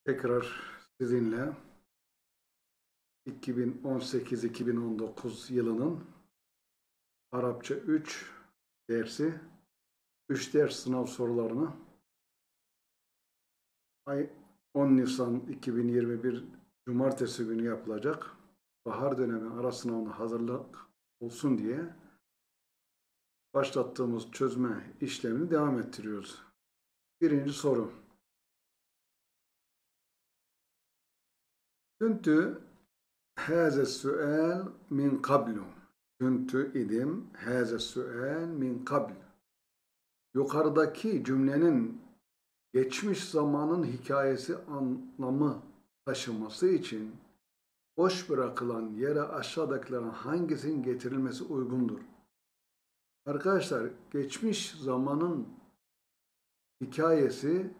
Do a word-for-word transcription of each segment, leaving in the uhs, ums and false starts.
Tekrar sizinle iki bin on sekiz iki bin on dokuz yılının Arapça üç dersi, üç ders sınav sorularını ay on Nisan iki bin yirmi bir Cumartesi günü yapılacak bahar dönemi ara sınavına hazırlık olsun diye başlattığımız çözme işlemini devam ettiriyoruz. Birinci soru. Küntü hâze sual min kablu. Küntü idim hâze sual min kablu. Yukarıdaki cümlenin geçmiş zamanın hikayesi anlamı taşıması için boş bırakılan yere aşağıdakilerin hangisinin getirilmesi uygundur? Arkadaşlar, geçmiş zamanın hikayesi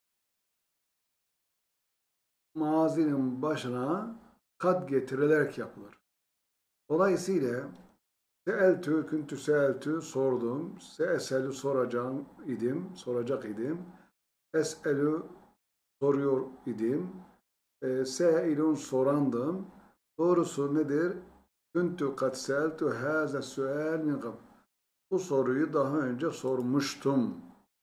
mazinin başına kad getirilerek yapılır. Dolayısıyla seeltü, küntü seeltü sordum, seeselü soracağım idim, soracak idim, es'elü soruyor idim, e, seilun sorandım. Doğrusu nedir? Küntü kad seeltü hâze sual min qabl. Bu soruyu daha önce sormuştum.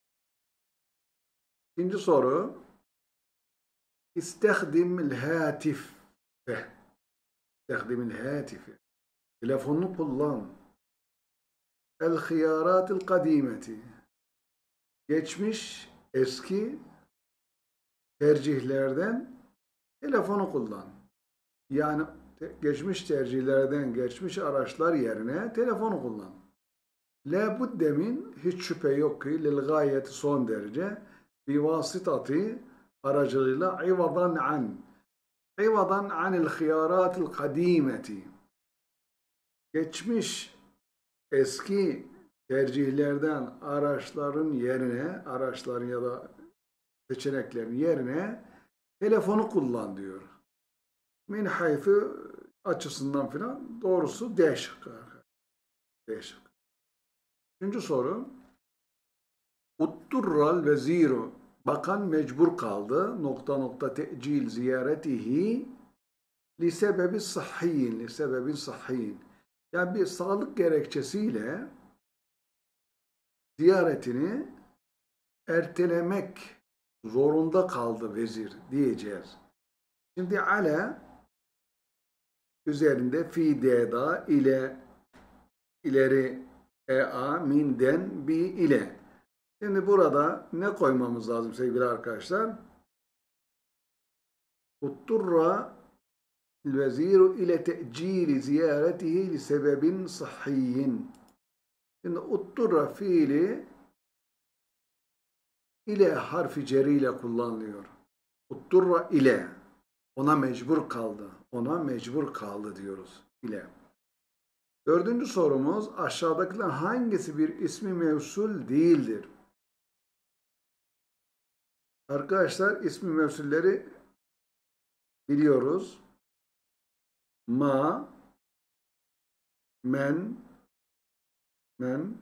İkinci soru. İstehdimil hâtif. İstehdimil hâtife. Telefonunu kullan. El hıyaratil kadimeti. Geçmiş, eski tercihlerden telefonu kullan. Yani geçmiş tercihlerden, geçmiş araçlar yerine telefonu kullan. La budde min, hiç şüphe yok ki, lil gayeti son derece, bi vasitati aracılığıyla ivadan an. İvadan anil hıyaratil kadimeti. Geçmiş, eski tercihlerden araçların yerine, araçların ya da seçeneklerin yerine telefonu kullan diyor. Min haythu açısından filan doğrusu D şıkkı. D şıkkı. Üçüncü soru. Utturral veziru. Bakan mecbur kaldı. Nokta nokta te'cil ziyaretihi li sebebi sahhiyin. Li sebebin sahhiyin. Yani bir sağlık gerekçesiyle ziyaretini ertelemek zorunda kaldı vezir diyeceğiz. Şimdi ale üzerinde fi deda ile ileri ea minden bi ile. Şimdi burada ne koymamız lazım sevgili arkadaşlar? Utturra veziru ile te'cili ziyaretihi li sebebin sahhiyin. Şimdi utturra fiili ile harfi ceriyle kullanılıyor. Utturra ile. Ona mecbur kaldı. Ona mecbur kaldı diyoruz. İle. Dördüncü sorumuz aşağıdakiler hangisi bir ismi mevsul değildir? Arkadaşlar ismi mevsulleri biliyoruz. Ma, men, men,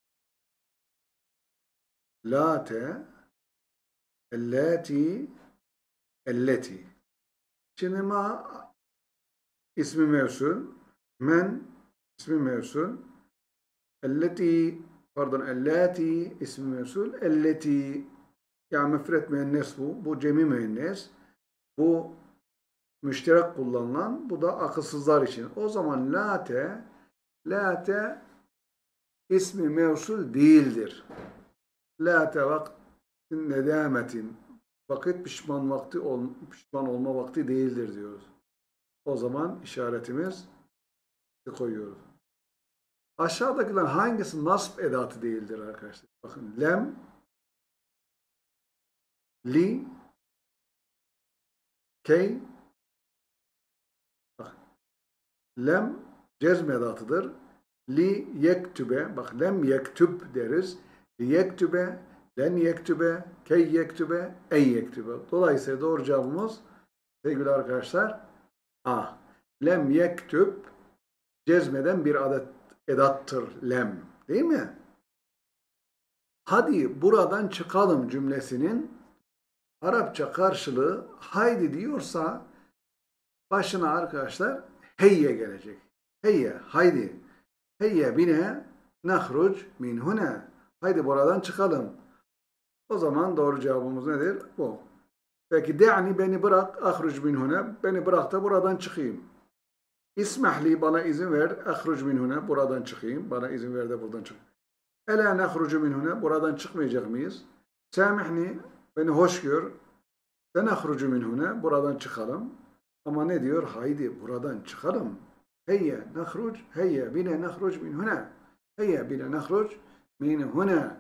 late, elleti, elleti. Şimdi ma ismi mevsul, men ismi mevsul, elleti, pardon, elleti ismi mevsul, elleti, yani müfret müennes bu, bu cemi müennes, bu müşterek kullanılan, bu da akılsızlar için. O zaman late, late ismi mevsul değildir. Late vaktin nedametin, vakit pişman vakti ol, pişman olma vakti değildir diyoruz. O zaman işaretimiz koyuyoruz. Aşağıdakiler hangisi nasb edatı değildir arkadaşlar? Bakın lem, li, key, bak, lem cezm edatıdır. Li yektübe, bak lem yektüb deriz. Li yektübe, len yektübe, key yektübe, en yektübe. Dolayısıyla doğru cevabımız sevgili arkadaşlar A. Lem yektüb cezmeden bir adet edattır lem. Değil mi? Hadi buradan çıkalım cümlesinin Arapça karşılığı haydi diyorsa başına arkadaşlar heyye gelecek. Heyye, haydi. Heyye bine nahruc min huna. Haydi buradan çıkalım. O zaman doğru cevabımız nedir? Bu. Peki de'ni beni bırak, ahruc min huna. Beni bırak da buradan çıkayım. İsmahli bana izin ver, ahruc min huna. Buradan çıkayım. Bana izin ver de buradan çıkayım. Ela nahrucu min huna. Buradan çıkmayacak mıyız? Samihni beni hoş gör. Sen ahrucu min huna. Buradan çıkalım. Ama ne diyor? Haydi buradan çıkalım. Heyye nahruc, heyye bine nahruc min huna. Heyye bine nahruc min huna.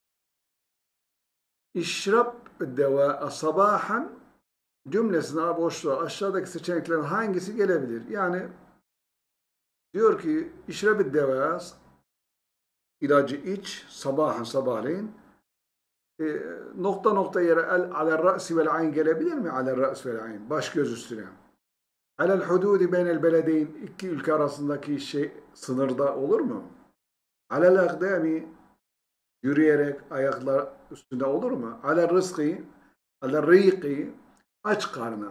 İşrab deva sabahan cümlesine boşluğa aşağıdaki seçeneklerin hangisi gelebilir? Yani diyor ki işrab deva ilacı iç sabahan sabahleyin e, nokta nokta yere el alel ra'si vel ayn gelebilir mi? Alel ra'si vel ayn. Baş göz üstüne. Alel hududi beynel beledeyn iki ülke arasındaki şey sınırda olur mu? Alel akdami yürüyerek ayaklar üstünde olur mu? Alel rızkı, alel rıyıkı aç karnı.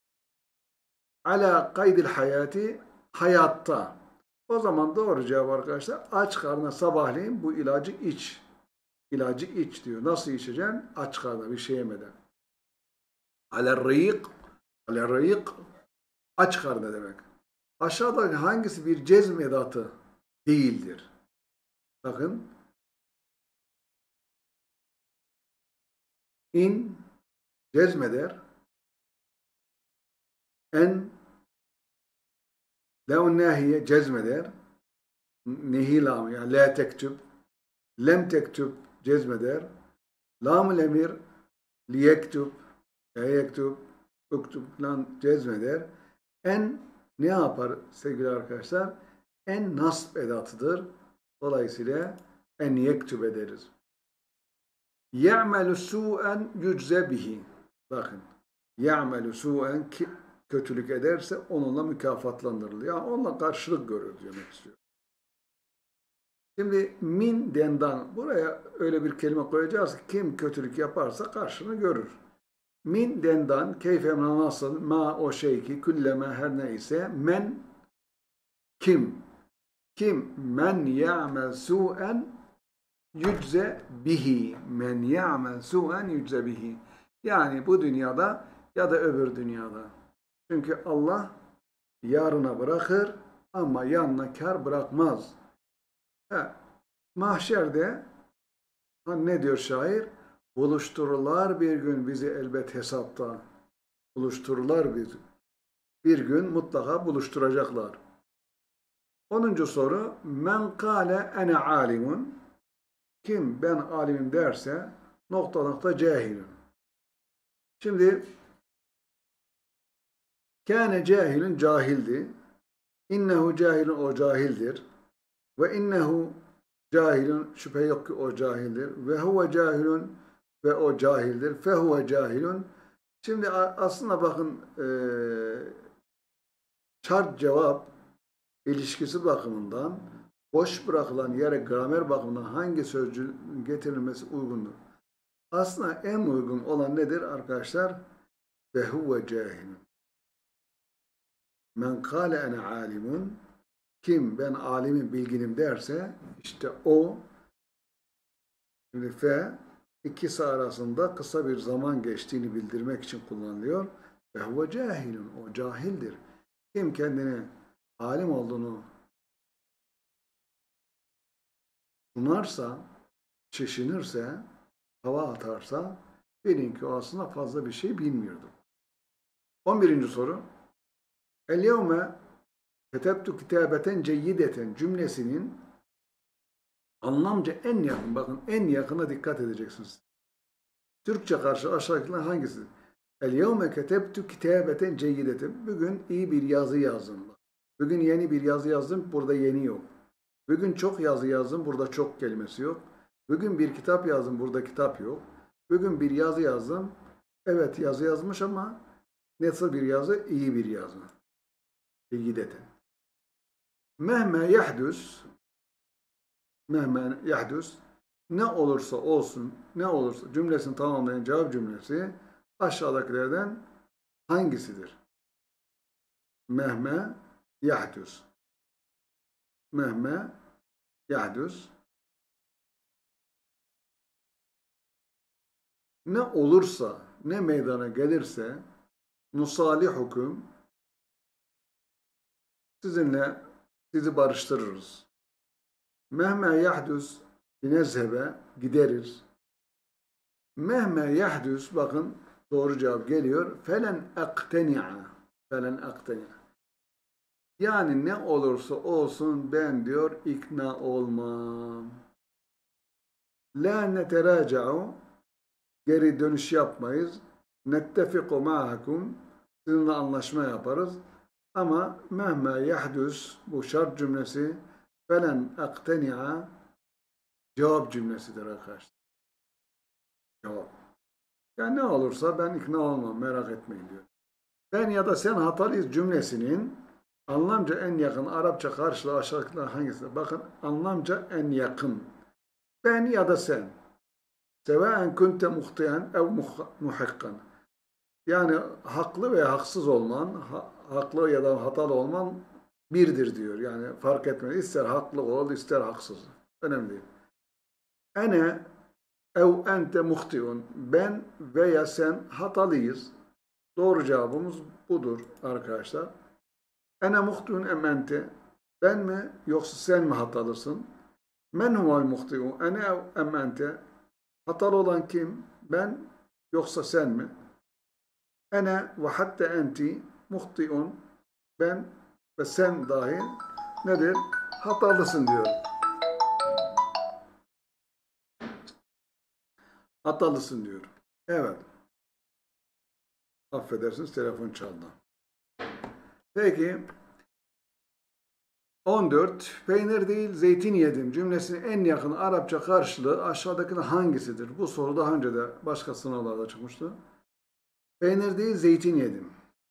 Ala kaydil hayati hayatta. O zaman doğru cevap arkadaşlar aç karnına sabahleyin bu ilacı iç. İlacı iç diyor. Nasıl içeceksin? Aç karnına bir şey yemeden. Alel rıyık, alel rıyık aç karnı demek. Aşağıdaki hangisi bir cezm edatı değildir? Bakın. İn cezmeder. En leun nahiye cezmeder. Nehi lam yani la tektüb. Lem tektüb cezmeder. Lam-ül emir liyektüb. La yektüb. Uktüb lan cezmeder. En ne yapar sevgili arkadaşlar? En nasb edatıdır. Dolayısıyla en yektüb ederiz. Ya'melu su'en yücze bihi. Bakın. Ya'melu su'en kötülük ederse onunla mükafatlandırılır. Yani onunla karşılık görür demek istiyor. Şimdi min dendan buraya öyle bir kelime koyacağız ki kim kötülük yaparsa karşını görür. Min dendan keyfe nasıl ma o şey ki külleme her neyse men kim kim men ya'mel su'en yücze bihi men ya'mel su'en yücze bihi yani bu dünyada ya da öbür dünyada. Çünkü Allah yarına bırakır ama yanına kar bırakmaz. He, mahşerde ne diyor şair? Buluştururlar bir gün bizi elbet hesapta. Buluştururlar bizi. Bir gün mutlaka buluşturacaklar. onuncu soru. Men kâle ene alimun. Kim ben alimim derse nokta nokta cahilim. Şimdi kâne cahilin cahildi. İnnehu cahilin o cahildir. Ve innehu cahilun şüphe yok ki o cahildir. Ve huve cahilun ve o cahildir. Fehuve cahilun. Şimdi aslında bakın e, şart cevap ilişkisi bakımından boş bırakılan yere gramer bakımından hangi sözcüğün getirilmesi uygundur? Aslında en uygun olan nedir arkadaşlar? Ve huve cahilun. Men kâle ene alimun. Kim ben alimim, bilginim derse işte o şimdi fe ikisi arasında kısa bir zaman geçtiğini bildirmek için kullanılıyor. Ve huve cahilun. O cahildir. Kim kendini alim olduğunu sunarsa, çeşinirse, hava atarsa bilin ki o aslında fazla bir şey bilmiyordu. on birinci soru. El-yevme ketebtu kitabeten ceyyideten cümlesinin anlamca en yakın, bakın en yakına dikkat edeceksiniz. Türkçe karşı aşağıdakiler hangisi? El-yevme ketebtu kitabeten ceyyideten. Bugün iyi bir yazı yazdım. Bugün yeni bir yazı yazdım, burada yeni yok. Bugün çok yazı yazdım, burada çok kelimesi yok. Bugün bir kitap yazdım, burada kitap yok. Bugün bir yazı yazdım, evet yazı yazmış ama nasıl bir yazı? İyi bir yazı. Ceyyideten. Mehme yahdus mehme yahdus ne olursa olsun, ne olursa cümlesini tamamlayan cevap cümlesi aşağıdakilerden hangisidir? Mehme yahdus. Mehme yahdus. Ne olursa, ne meydana gelirse nusalihukum, sizinle sizi barıştırırız. Mehme yahdus binezhebe, gideriz. Mehme yahdus, bakın doğru cevap geliyor. Felen akteni'a. Felen akteni'a. Yani ne olursa olsun ben diyor ikna olmam. La neteraca'u, geri dönüş yapmayız. Nettefiku ma'akum, sizinle anlaşma yaparız. Ama mehme yahdus, bu şart cümlesi, felen akteni'a cevap cümlesidir arkadaşlar. Cevap. Yani ne olursa ben ikna olmam, merak etmeyin diyor. Ben ya da sen hatalıyız cümlesinin anlamca en yakın Arapça karşılığı aşağıdakilerden hangisi? Bakın, anlamca en yakın. Ben ya da sen. Sevaen kunte muhtiyen ev muhikkan. Yani haklı veya haksız olman, ha, haklı ya da hatalı olman birdir diyor. Yani fark etmez. İster haklı ol, ister haksız. Önemli değil. Ene ev ente muhtiun. Ben veya sen hatalıyız. Doğru cevabımız budur arkadaşlar. Ene muhtiun em ente. Ben mi yoksa sen mi hatalısın? Men huvel muhtiun. Ene ev em ente. Hatalı olan kim? Ben yoksa sen mi? Ene ve hatta enti muhtiun. Ben ve sen dahi nedir? Hatalısın diyor. Hatalısın diyor. Evet. Affedersiniz, telefon çaldı. Peki on dört. Peynir değil zeytin yedim cümlesinin en yakın Arapça karşılığı aşağıdakinin hangisidir? Bu soru daha önce de başka sınavlarda çıkmıştı. Peynir değil zeytin yedim.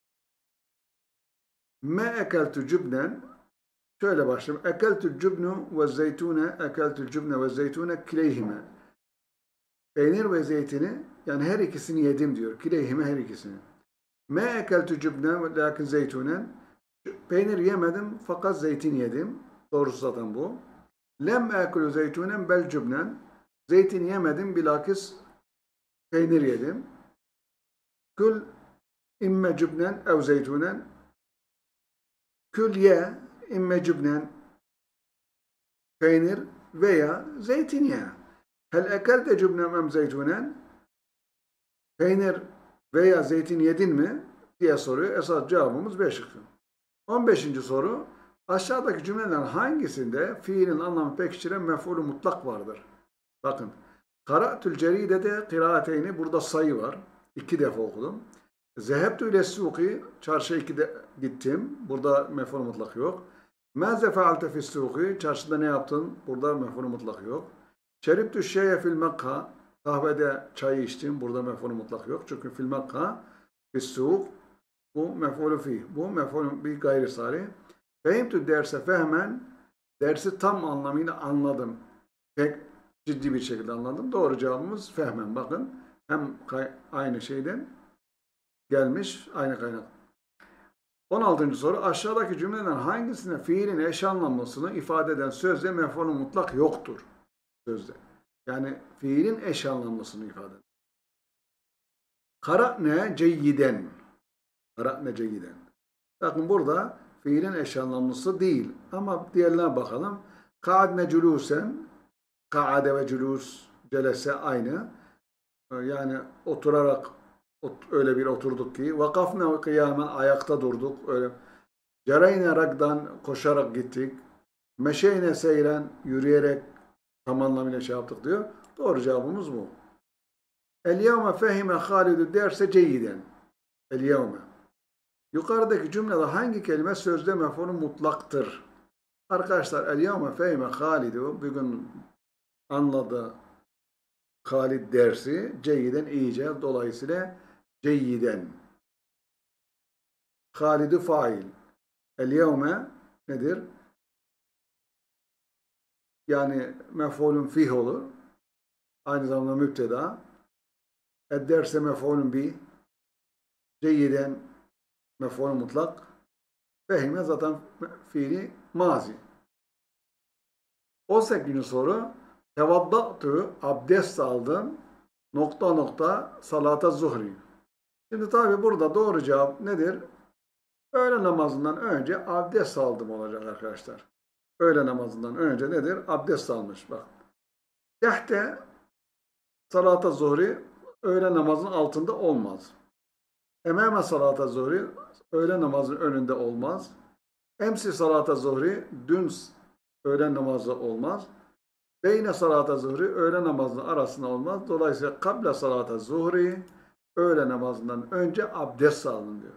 Me ekeltü cübnen, şöyle başlayayım. Ekeltü cübnu ve zeytune, ekeltü cübne ve zeytune kileyhime. Peynir ve zeytini, yani her ikisini yedim diyor. Kileyhime, her ikisini. Me ekeltü cübne lakin zeytunen. Peynir yemedim fakat zeytin yedim. Doğrusu zaten bu. Lem ekulu zeytunen bel cübnen. Zeytin yemedim bilakis peynir yedim. Kül imme cübnen ev zeytunen. Kül ye imme cübnen peynir veya zeytin ye. Hel ekelte cübnen em zeytunen. Peynir veya zeytin yedin mi diye soruyor. Esas cevabımız beş şıkkı. on beşinci soru. Aşağıdaki cümlelerin hangisinde fiilin anlamı pekiştiren mef'ulü mutlak vardır? Bakın. Kara'tül ceridede kıraateyni, burada sayı var. İki defa okudum. Zehebtü ile suki, çarşıya iki de gittim. Burada mef'ulü mutlak yok. Mâze fealte fis suki, çarşıda ne yaptın? Burada mef'ulü mutlak yok. Şeribtü şeye fil mekka, kahvede çayı içtim. Burada mef'ulü mutlak yok. Çünkü fil mekka fis suk, bu mef'ulü fih. Bu mef'ulü bir gayri sari. Fehimtü derse fehmen, dersi tam anlamıyla anladım. Pek ciddi bir şekilde anladım. Doğru cevabımız fehmen. Bakın, hem aynı şeyden gelmiş, aynı kaynak. on altıncı soru. Aşağıdaki cümleden hangisinde fiilin eş anlamlısını ifade eden sözde mef'ulü mutlak yoktur? Sözde. Yani fiilin eş anlamlısını ifade eder. Kara'ne ceyyiden. Kara'ne ceyyiden. Bakın burada fiilin eş anlamlısı değil. Ama diğerlerine bakalım. Ka'adne culusen. Ka'ade ve culus, celese aynı. Yani oturarak öyle bir oturduk ki. Vakafne kıyamen, ayakta durduk. Öyle. Cereyne ragdan, koşarak gittik. Meşeyne seyren, yürüyerek tam anlamıyla şey yaptık diyor. Doğru cevabımız bu. El yevme fehime Halidü derse ceyyiden. El yevme. Yukarıdaki cümlede hangi kelime sözde mef'ulü mutlaktır? Arkadaşlar el yevme fehime Halidü, bugün anladı Halid dersi ceyyiden iyice, dolayısıyla ceyyiden. Halidü fail. El yevme nedir? Yani mef'ulün fih olur. Aynı zamanda müpteda. Ed derse mef'ulün bih. Ceyyiden mef'ul mutlak. Fehime zaten fiili mazi. on sekizinci soru. Tevadda'tu, abdest aldım. Nokta nokta salata zuhri. Şimdi tabi burada doğru cevap nedir? Öğle namazından önce abdest aldım olacak arkadaşlar. Öğle namazından önce nedir? Abdest almış. Bak. Tehte salata zuhri öğle namazının altında olmaz. Emame salata zuhri öğle namazının önünde olmaz. Emsi salata zuhri dün öğle namazı olmaz. Beyne salata zuhri öğle namazının arasında olmaz. Dolayısıyla kable salata zuhri öğle namazından önce abdest alın diyor.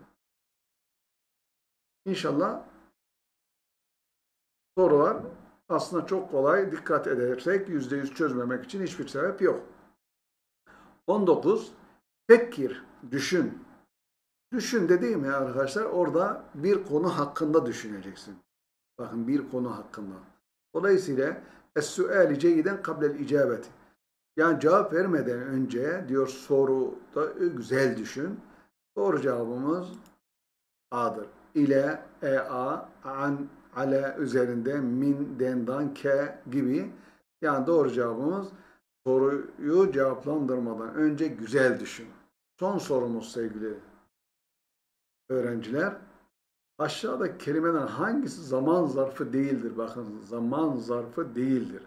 İnşallah sorular aslında çok kolay. Dikkat edersek yüzde yüz çözmemek için hiçbir sebep yok. on dokuz. Fekkir, düşün. Düşün dediğim ya arkadaşlar orada bir konu hakkında düşüneceksin. Bakın bir konu hakkında. Dolayısıyla es-suali ceyden kablel icabeti. Yani cevap vermeden önce diyor soruda güzel düşün. Doğru cevabımız A'dır. İle, e, a, an, ale üzerinde, min, dendan, ke gibi. Yani doğru cevabımız soruyu cevaplandırmadan önce güzel düşün. Son sorumuz sevgili öğrenciler. Aşağıdaki kelimeden hangisi zaman zarfı değildir? Bakın zaman zarfı değildir.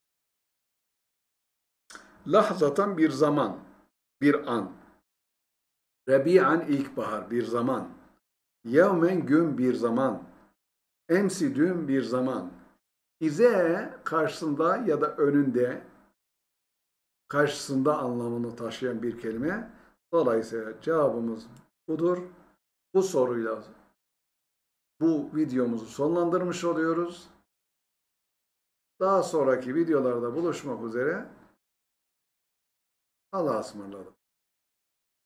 Lahzatan bir zaman, bir an. Rebi'an ilkbahar, bir zaman. Yevmen gün bir zaman. Emsi dün bir zaman. İze karşısında ya da önünde, karşısında anlamını taşıyan bir kelime. Dolayısıyla cevabımız budur. Bu soruyla bu videomuzu sonlandırmış oluyoruz. Daha sonraki videolarda buluşmak üzere. Allah'a ısmarladık.